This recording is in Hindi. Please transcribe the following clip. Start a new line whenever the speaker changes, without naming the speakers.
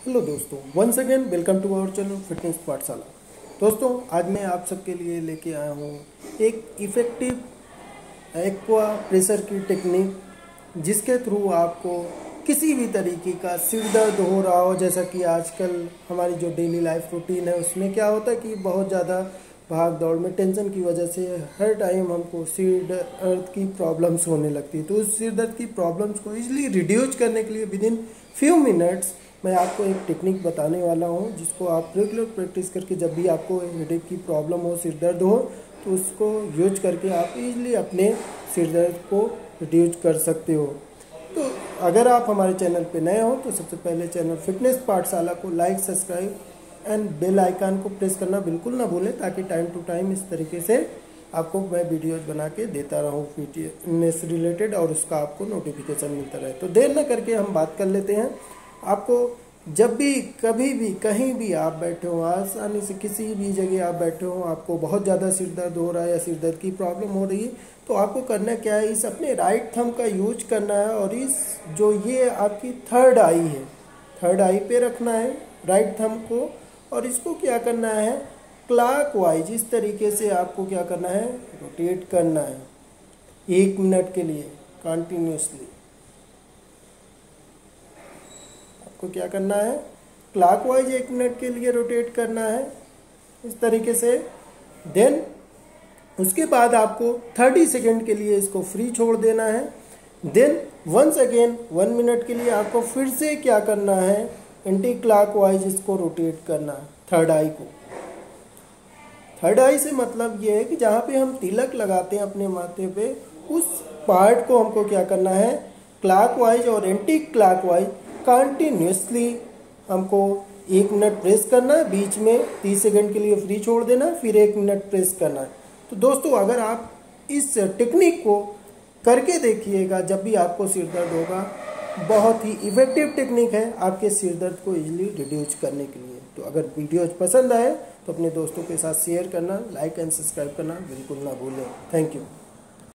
हेलो दोस्तों, once again welcome to our channel fitness Pathshala. दोस्तों, आज मैं आप सबके लिए लेके आया हूँ एक इफ़ेक्टिव एक्वा प्रेशर की टेक्निक, जिसके थ्रू आपको किसी भी तरीके का सिर दर्द हो रहा हो। जैसा कि आजकल हमारी जो डेली लाइफ रूटीन है उसमें क्या होता है कि बहुत ज़्यादा भाग दौड़ में टेंशन की वजह से हर टाइम हमको सिर दर्द की प्रॉब्लम्स होने लगती है। तो उस सिर दर्द की प्रॉब्लम्स को इजीली रिड्यूस करने के लिए विद इन फ्यू मिनट्स मैं आपको एक टेक्निक बताने वाला हूँ, जिसको आप रेगुलर प्रैक्टिस करके जब भी आपको हेडेक की प्रॉब्लम हो, सिर दर्द हो, तो उसको यूज करके आप इजीली अपने सिर दर्द को रिड्यूस कर सकते हो। तो अगर आप हमारे चैनल पे नए हो तो सबसे पहले चैनल फिटनेस पाठशाला को like, subscribe and bell icon को प्रेस करना बिल्कुल ना भूलें, ताकि टाइम टू टाइम इस तरीके से आपको मैं वीडियोज बना के देता रहूँ फिटनेस रिलेटेड, और उसका आपको नोटिफिकेशन मिलता रहे। तो देर न करके हम बात कर लेते हैं। आपको जब भी कभी भी कहीं भी आप बैठे हो, आसानी से किसी भी जगह आप बैठे हो, आपको बहुत ज़्यादा सिर दर्द हो रहा है या सिर दर्द की प्रॉब्लम हो रही है, तो आपको करना क्या है, इस अपने राइट थंब का यूज करना है और इस जो ये आपकी थर्ड आई है, थर्ड आई पे रखना है राइट थंब को, और इसको क्या करना है, क्लॉकवाइज इस तरीके से आपको क्या करना है, रोटेट करना है 1 मिनट के लिए कंटिन्यूसली। आपको क्या करना है, क्लॉकवाइज 1 मिनट के लिए रोटेट करना है इस तरीके से। देन उसके बाद आपको 30 सेकेंड के लिए इसको फ्री छोड़ देना है। देन वंस अगेन 1 मिनट के लिए आपको फिर से क्या करना है, एंटी क्लॉकवाइज इसको रोटेट करना है थर्ड आई को। थर्ड आई से मतलब ये है कि जहाँ पे हम तिलक लगाते हैं अपने माथे पे, उस पार्ट को हमको क्या करना है, क्लॉकवाइज और एंटी क्लॉकवाइज कंटिन्यूसली हमको 1 मिनट प्रेस करना है, बीच में 30 सेकंड के लिए फ्री छोड़ देना, फिर 1 मिनट प्रेस करना है। तो दोस्तों, अगर आप इस टेक्निक को करके देखिएगा जब भी आपको सिर दर्द होगा, बहुत ही इफेक्टिव टेक्निक है आपके सिर दर्द को इजीली रिड्यूस करने के लिए। तो अगर वीडियोज पसंद आए तो अपने दोस्तों के साथ शेयर करना, लाइक एंड सब्सक्राइब करना बिल्कुल ना भूलें। Thank you.